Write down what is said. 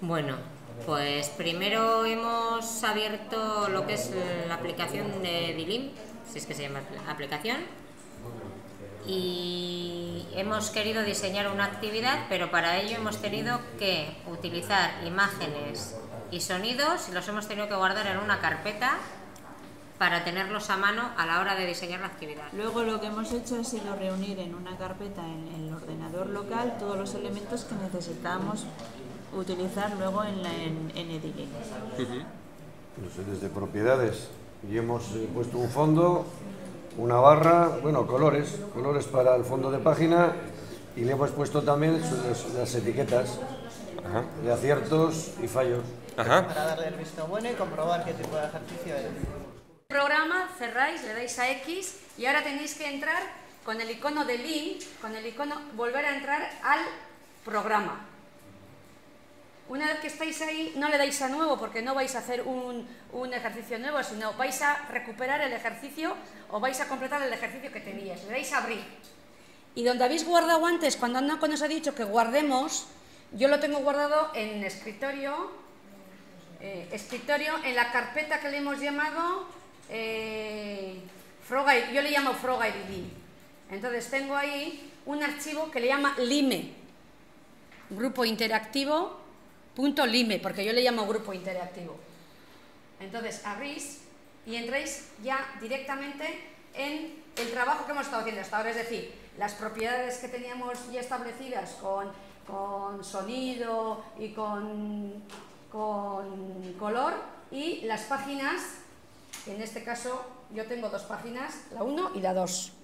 Bueno, pues primero hemos abierto lo que es la aplicación de Dilim, si es que se llama aplicación, y hemos querido diseñar una actividad, pero para ello hemos tenido que utilizar imágenes y sonidos y los hemos tenido que guardar en una carpeta para tenerlos a mano a la hora de diseñar la actividad. Luego lo que hemos hecho ha sido reunir en una carpeta en el ordenador local todos los elementos que necesitamos utilizar luego en Edilim. Desde propiedades, y hemos puesto un fondo, una barra, bueno, colores para el fondo de página, y le hemos puesto también las etiquetas de aciertos y fallos. Para darle el visto bueno y comprobar qué tipo de ejercicio es. Programa, cerráis, le dais a X y ahora tenéis que entrar con el icono de link, con el icono, volver a entrar al programa. Una vez que estáis ahí, no le dais a nuevo porque no vais a hacer un ejercicio nuevo, sino vais a recuperar el ejercicio o vais a completar el ejercicio que teníais. Le dais a abrir. Y donde habéis guardado antes, cuando Anna nos ha dicho que guardemos, yo lo tengo guardado en escritorio, en la carpeta que le hemos llamado yo le llamo Frogairid. Entonces tengo ahí un archivo que le llama Lime, grupo interactivo .lime, porque yo le llamo grupo interactivo. Entonces abrís y entráis ya directamente en el trabajo que hemos estado haciendo hasta ahora, es decir, las propiedades que teníamos ya establecidas con sonido y con color, y las páginas. En este caso yo tengo dos páginas, la 1 y la 2.